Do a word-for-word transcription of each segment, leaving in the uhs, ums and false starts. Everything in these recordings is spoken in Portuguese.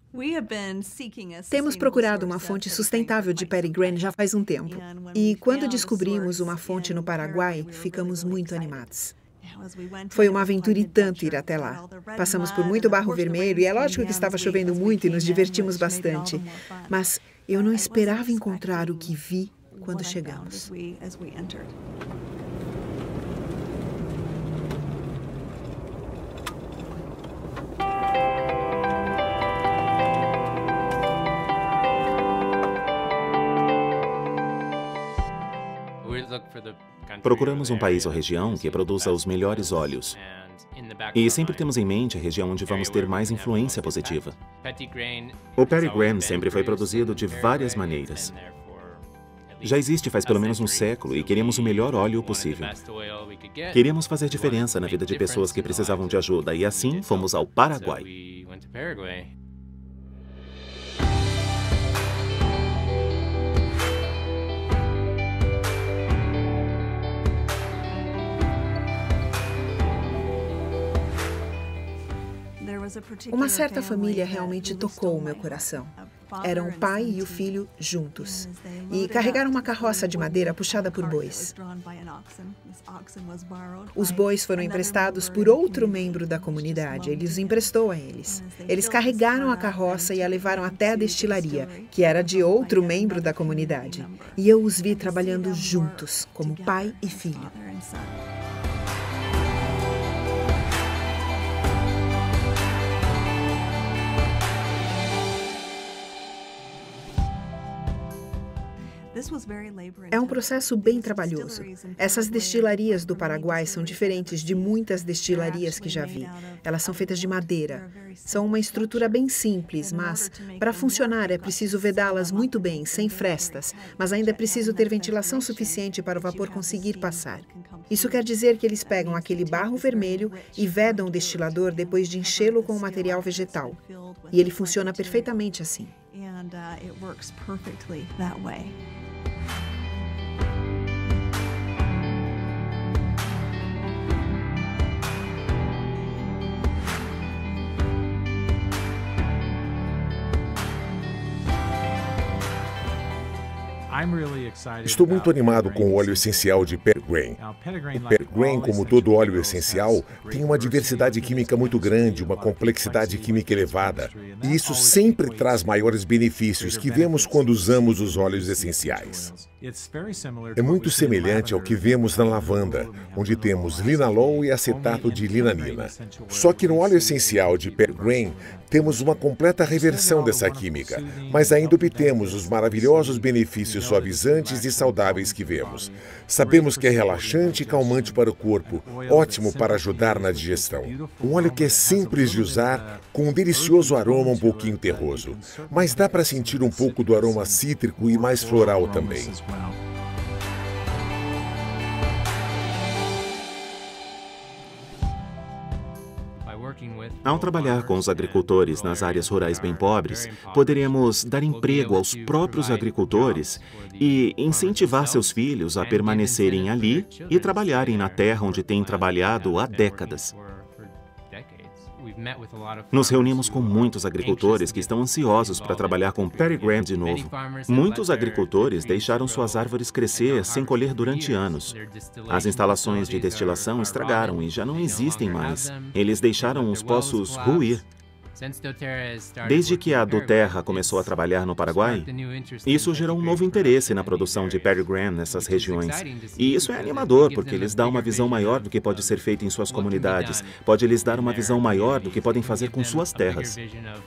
Temos procurado uma fonte sustentável de Patty Grain já faz um tempo. E quando descobrimos uma fonte no Paraguai, ficamos muito animados. Foi uma aventura e tanto ir até lá. Passamos por muito barro vermelho e é lógico que estava chovendo muito e nos divertimos bastante. Mas eu não esperava encontrar o que vi quando chegamos. Procuramos um país ou região que produza os melhores óleos. E sempre temos em mente a região onde vamos ter mais influência positiva. O Patty Grain sempre foi produzido de várias maneiras. Já existe faz pelo menos um século e queríamos o melhor óleo possível. Queríamos fazer diferença na vida de pessoas que precisavam de ajuda e assim fomos ao Paraguai. Uma certa família realmente tocou o meu coração. Eram o pai e o filho juntos. E carregaram uma carroça de madeira puxada por bois. Os bois foram emprestados por outro membro da comunidade. Ele os emprestou a eles. Eles carregaram a carroça e a levaram até a destilaria, que era de outro membro da comunidade. E eu os vi trabalhando juntos, como pai e filho. É um processo bem trabalhoso. Essas destilarias do Paraguai são diferentes de muitas destilarias que já vi. Elas são feitas de madeira. São uma estrutura bem simples, mas para funcionar é preciso vedá-las muito bem, sem frestas, mas ainda é preciso ter ventilação suficiente para o vapor conseguir passar. Isso quer dizer que eles pegam aquele barro vermelho e vedam o destilador depois de enchê-lo com o material vegetal. E ele funciona perfeitamente assim. Estou muito animado com o óleo essencial de Patty Grain. O Patty Grain, como todo óleo essencial, tem uma diversidade química muito grande, uma complexidade química elevada. E isso sempre traz maiores benefícios que vemos quando usamos os óleos essenciais. É muito semelhante ao que vemos na lavanda, onde temos linalol e acetato de linanina. Só que no óleo essencial de Patty Grain, temos uma completa reversão dessa química, mas ainda obtemos os maravilhosos benefícios suavizantes e saudáveis que vemos. Sabemos que é relaxante e calmante para o corpo, ótimo para ajudar na digestão. Um óleo que é simples de usar, com um delicioso aroma um pouquinho terroso, mas dá para sentir um pouco do aroma cítrico e mais floral também. Ao trabalhar com os agricultores nas áreas rurais bem pobres, poderemos dar emprego aos próprios agricultores e incentivar seus filhos a permanecerem ali e trabalharem na terra onde têm trabalhado há décadas. Nos reunimos com muitos agricultores que estão ansiosos para trabalhar com Patty Grain de novo. Muitos agricultores deixaram suas árvores crescer sem colher durante anos. As instalações de destilação estragaram e já não existem mais. Eles deixaram os poços ruir. Desde que a Doterra começou a trabalhar no Paraguai, isso gerou um novo interesse na produção de Patty Grain nessas regiões. E isso é animador, porque lhes dá uma visão maior do que pode ser feito em suas comunidades, pode lhes dar uma visão maior do que podem fazer com suas terras.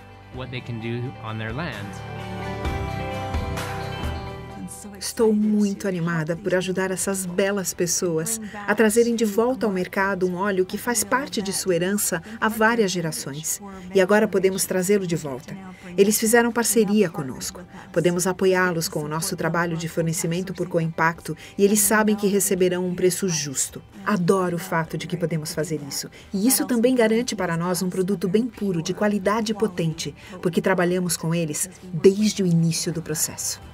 Estou muito animada por ajudar essas belas pessoas a trazerem de volta ao mercado um óleo que faz parte de sua herança há várias gerações. E agora podemos trazê-lo de volta. Eles fizeram parceria conosco. Podemos apoiá-los com o nosso trabalho de fornecimento por coimpacto e eles sabem que receberão um preço justo. Adoro o fato de que podemos fazer isso. E isso também garante para nós um produto bem puro, de qualidade e potente, porque trabalhamos com eles desde o início do processo.